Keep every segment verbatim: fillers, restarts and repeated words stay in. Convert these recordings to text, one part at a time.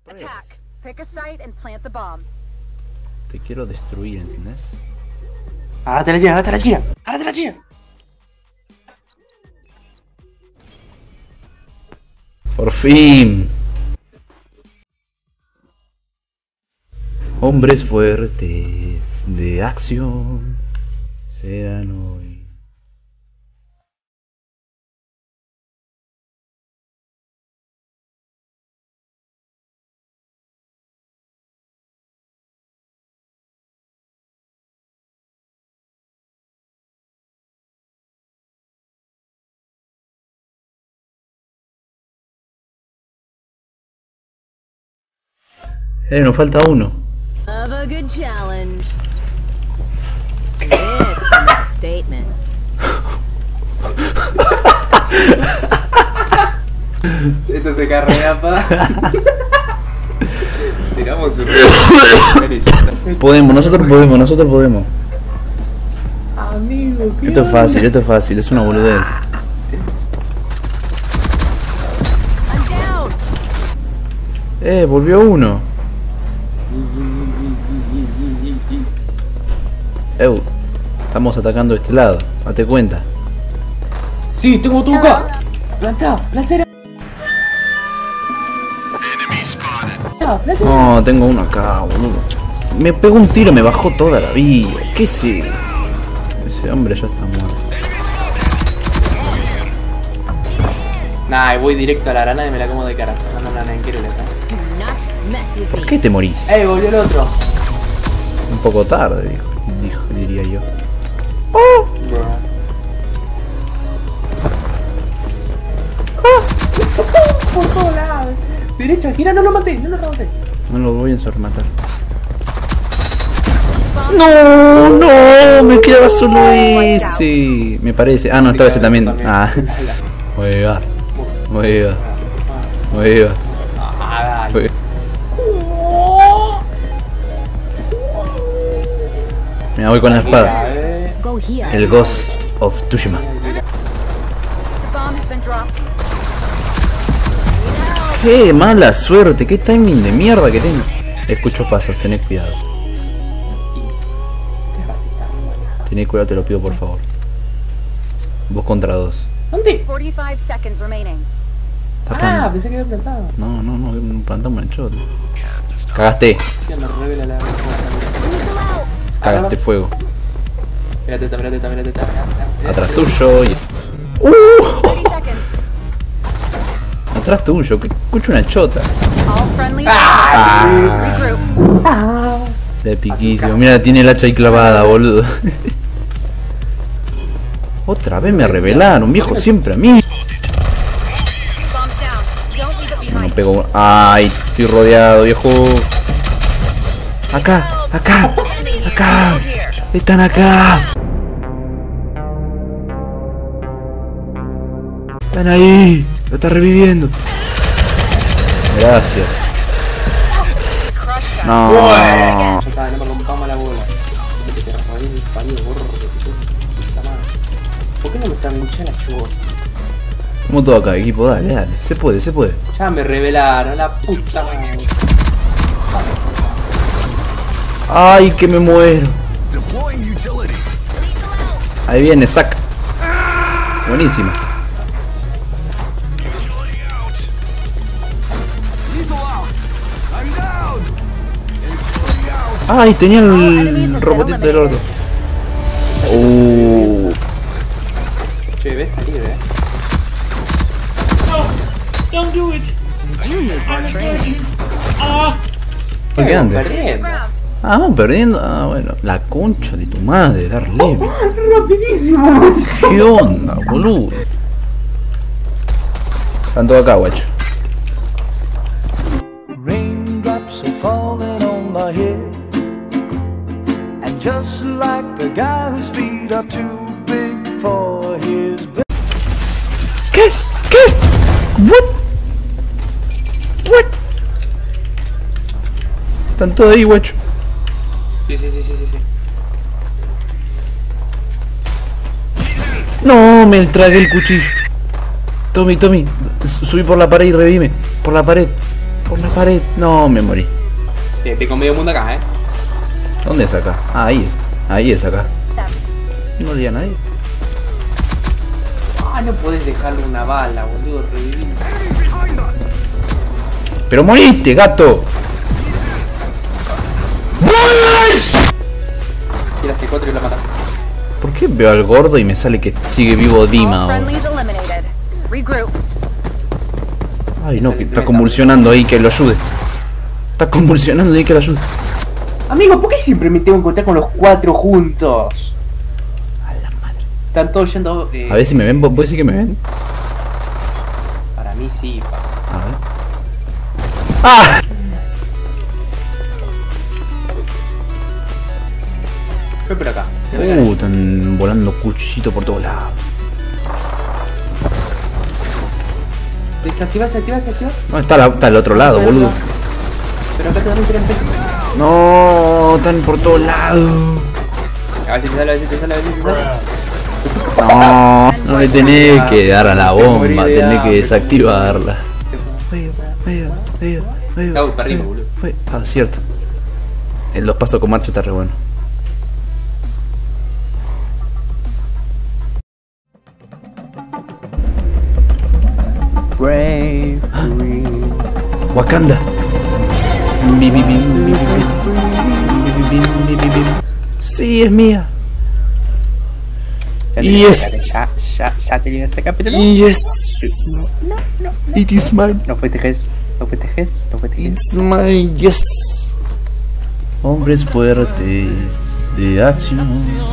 Attack. Pick a site and plant the bomb. Te quiero destruir, ¿entendés? Ahora te la lleva, ahora te la lleva, ahora te la lleva. Por fin. Hombres fuertes de acción serán hoy. Eh, nos falta uno. Of a good challenge. This will make a statement. Esto se carrea, pa. Tiramos un... Podemos, nosotros podemos, nosotros podemos. Amigo, ¿qué Esto es fácil, esto es fácil, es una boludez. Eh, volvió uno. Eu, estamos atacando este lado, date cuenta. Sí, tengo tu acá. Planta, lancera. No, tengo uno acá, boludo. Me pegó un tiro, me bajó toda la vida. ¿Qué sé? Ese hombre ya está muerto. Nah, voy directo a la granada y me la como de cara. No, no, no, no, quiero la cara. ¿Por qué te morís? ¡Ey, volvió el otro! Un poco tarde, dijo, dijo diría yo. ¡Oh! ¡Oh! Por todos lados. Derecha, gira, no lo maté, no lo maté. No lo voy a rematar. No, no, me quedaba solo ese. Me parece. Ah, no, estaba ese también. Ah. Muy bien. Muy bien. Muy bien. Muy bien. Me voy con la espada. El Ghost of Tsushima. Qué mala suerte, qué timing de mierda que tengo. Escucho pasos, tened cuidado. Tened cuidado, te lo pido por favor. Vos contra dos. ¿Dónde? Ah, pensé que había plantado. No, no, no, plantamos el shot. Cagaste. Cagaste fuego. Mira teta, mira teta, mira teta. Atrás tuyo y... Uh. Atrás tuyo, que escucho una chota. Ah. De piquísimo. Mira, tiene el hacha ahí clavada, boludo. Otra vez me revelaron, viejo, siempre a mí. No, no pego. Ay, estoy rodeado, viejo. Acá, acá, acá. Están acá. Están ahí. Lo está reviviendo. Gracias. No. Ya está, no me rompamos la bola. ¿Por qué no me están luchando la chubota? Como todo acá, equipo, dale, dale. Se puede, se puede. Ya me revelaron, la puta madre. Ay, que me muero. Ahí viene, saca. Buenísima. Ay, tenía el robotito del orto. Uh. Che, ves, está libre, eh. Don't do it. ¿Por qué antes? Perdiendo. Ah, vamos perdiendo. Ah, bueno. La concha de tu madre, darle. Rapidísimo. ¿Qué onda, boludo? Están todos acá, guacho. Raindrops are falling on my head, and just like the guy whose feet are too big for his bed. ¿Qué? ¿Qué? What? What? Están todos ahí, guacho. Sí, sí, sí, sí, sí. No, me tragué el cuchillo. Tommy, Tommy, subí por la pared y revime. Por la pared. Por la pared. No, me morí. Sí, estoy con medio mundo acá, eh. ¿Dónde es acá? Ah, ahí. Ahí es acá. No le di a nadie. Ah, no podés dejarle una bala, boludo. Revivir. Pero moriste, gato. Tira C cuatro y la mata. ¿Por qué veo al gordo y me sale que sigue vivo Dima? All ahora? friendlies eliminated. Regroup. Ay, no, que está convulsionando ahí, que lo ayude. Está convulsionando ahí, que lo ayude. Amigo, ¿por qué siempre me tengo que encontrar con los cuatro juntos? A la madre. Están todos yendo. Eh, A ver si me ven, ¿vos decís que me ven? Para mí sí, pa. A ver. ¡Ah! Fue por acá. Uh, están volando cuchillitos por todos lados. Desactiva, desactiva, desactiva. No, está, la, está al otro lado, boludo. Pero acá te dan un tren. No, están por todos lados. A ver si te sale, a ver si te sale, a ver si te sale. No, no le tenés que dar a la bomba, tenés que desactivarla. Cago, perdimos, boludo. Ah, cierto. En los pasos con marcha está re bueno. Brave, free. Wakanda. Bi, bi, bi, bi, bi, bi. Bi, bi, bi, bi, bi. Sí, es mía. Yes. Ya, ya, ya tenía ese capítulo. Yes. It is mine. No festejes, no festejes, no festejes. It's mine. Yes. Hombres fuertes de acción.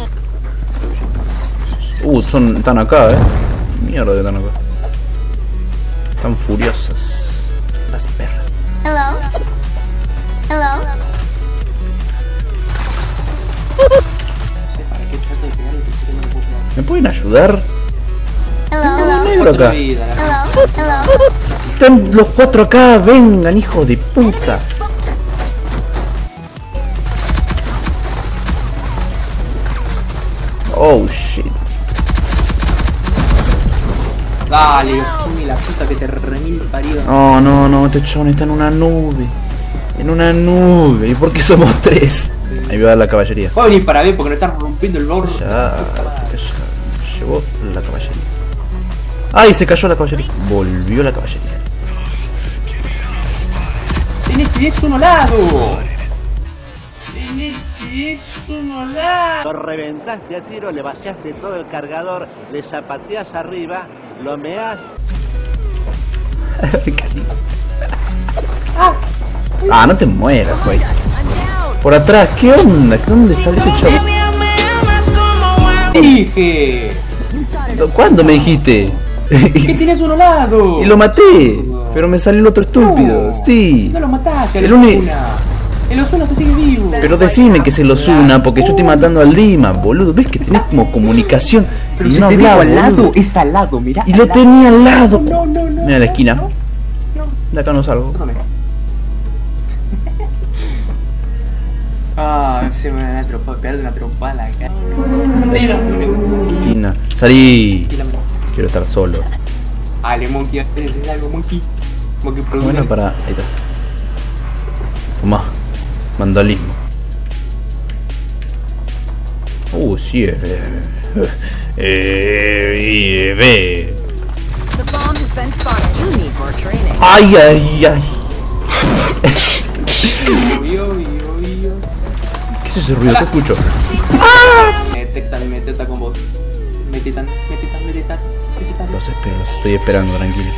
Uh, son, están acá, eh. Mierda que están acá. Están furiosas. Las perras. Hello. Hello. ¿Me pueden ayudar? Hello. Negro acá. Hello. Hello. Están los cuatro acá. Vengan, hijo de puta. Oh shit. Dale, Yosumi, la puta que te remil parió. No, no, no, este chabón está en una nube. En una nube. ¿Y por qué somos tres? Ahí va la caballería. Voy a venir para ver porque no estás rompiendo el borde. Ya, ya llegó la caballería. ¡Ay! Se cayó la caballería. Volvió la caballería. Tenés, tenés uno lado. Tenés, tenés uno lado. Lo reventaste a tiro, le vaciaste todo el cargador, le zapateás arriba, lo meás. Ah, no te mueras, güey. Por atrás, ¿qué onda? ¿Qué dónde sale ese chavo? Dije ¿Cuándo me dijiste? que tenés uno lado. Y lo maté, pero me salió el otro estúpido. No. Sí. No lo mataste, El el uni- Osuna. El Osuna te sigue vivo. Pero decime que se los una porque yo estoy matando al Dima, boludo. ¿Ves que tenés como comunicación? Pero Y si no te digo hablaba, al lado, boludo. es al lado, mirá. Y al lo lado. tenía al lado. No, no, no. Mira la esquina. No, no. De acá no salgo. Tócame. Ah, se me da trompa, pegarle una trompa a la cara. Esquina. Salí. Y la- Quiero estar solo. Dale, Monkey, haces algo, Monkey. Monkey produce. Bueno, para. Ahí está. Tomá. Vandalismo. Uh, sí, eh. Eh. eh, ve. The bomb has been spotted. You need more training. Ay, ay, ay. Yo, yo, yo. ¿Qué es ese ruido? ¿Qué escucho? Me detecta, me detecta con vos. Me detectan, me detectan, me detectan, me detectan. Los espero, los estoy esperando, tranquilo.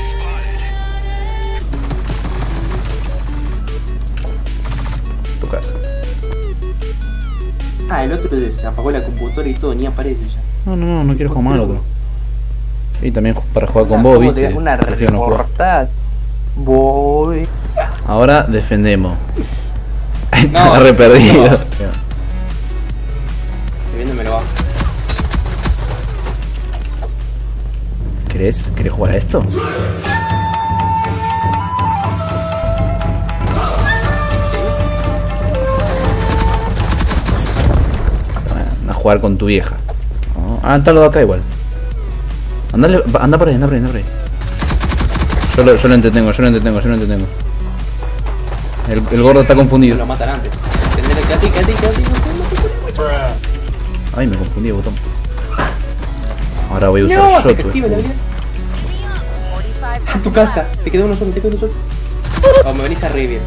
Tu casa. Ah, el otro se apagó la computadora y todo, ni aparece ya. No, no, no, no quiero jugar mal otro. Y también para jugar con Ah, vos, ¿cómo viste. tenés una Prefiero no jugar. reportada? Voy. Ahora defendemos. Está No, re perdido. no. Viéndomelo va. ¿Querés? ¿Querés jugar a esto? A jugar con tu vieja. Oh, ah, está lo de acá igual. Andale, anda por ahí, anda por ahí, anda por ahí. Yo lo, yo lo entretengo, yo lo entretengo, yo lo entretengo. El, el gordo está confundido. Lo matan antes. Tendré que a ti, que a ti, que a ti. Ay, me confundí, botón. Ahora voy a usar No, shot, te activa la güey. vida. A tu casa. Te quedó uno solo, te quedó uno solo. Oh, me venís a revivir.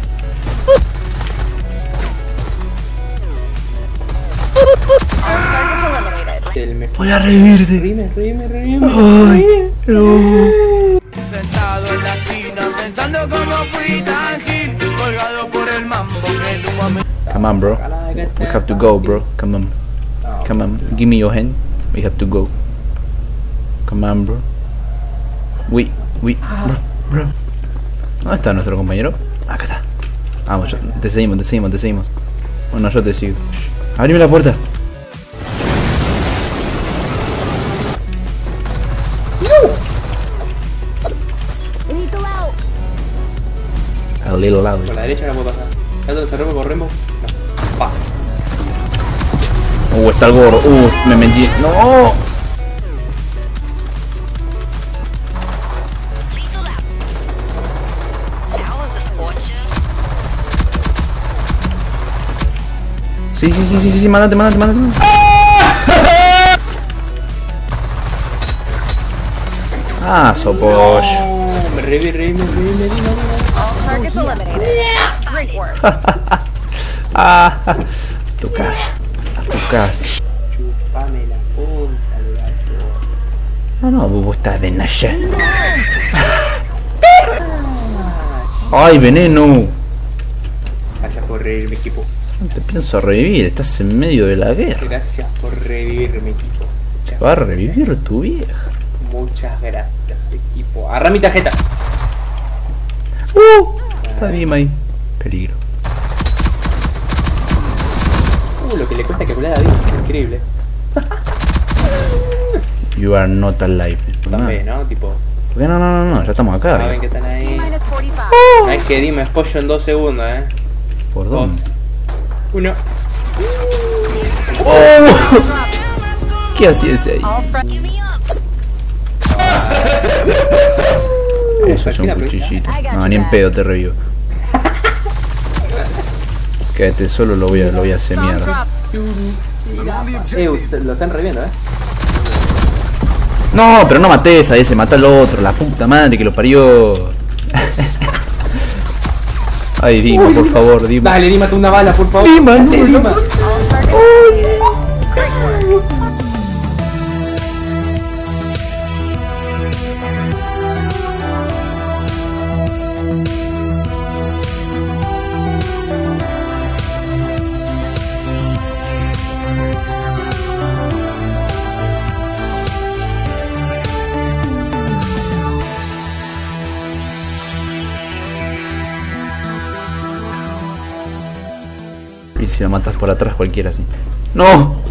El mejor. Voy a revivirte. Rime, rime, rime. Ay, no. Sentado en la esquina pensando cómo fui tan gil, colgado por el mambo que tu mamá. Come on, bro. We have to go, bro. Come on. Come on. Give me your hand. We have to go. Come on, bro. We, we, bro, bro. ¿Dónde está nuestro compañero? Acá está. Vamos, yo, te seguimos, te seguimos, te seguimos. Bueno, yo te sigo. Abrime la puerta. A little loud. Por la derecha no puedo pasar. ¿Cuándo se rompe por Rembo? No. Pa. Uh, está el gorro. Uh, me metí. ¡No! Sí, sí, sí, sí, sí, mándate, mándate, mándate. Ah, soposh. No, me reví, reví, me reví, me reví, me reví. All targets eliminated. Great work. Ah, a tu casa, a tu casa. Chupame la punta del gato. No, no, vos estás de Naya. Ay, veneno. Gracias por revivirme, equipo. No te pienso revivir, estás en medio de la guerra. Gracias por revivirme, equipo. Muchas Va a gracias. revivir tu vieja. Muchas gracias, equipo. Agarra mi tarjeta. Uh, está Dima ahí. Peligro. Uh, lo que le cuesta calcular a David. Increíble. You are not alive. También, ¿no? Tipo, ¿Por qué no, no, no, no? Ya estamos acá. saben que viejo. están ahí. Minus forty-five. No es que Dima es pollo en dos segundos, eh. ¿Por Dos. dónde? Uno. Oh. ¿Qué hacía ese ahí? All friends. Eso es un cuchillito. No, ni en pedo te revivo. Quédate solo, lo voy a, lo voy a hacer Bomb mierda. dropped. Eh, usted- lo están reviendo, eh. No, pero no mates a ese, mata al otro, la puta madre que lo parió. Ay, Dima, por favor, Dima. Dale, Dima, tú una bala, por favor. Dima, no, Sí, no. Dima. All targets eliminated. Great work. Y si lo matas por atrás cualquiera así. ¡No!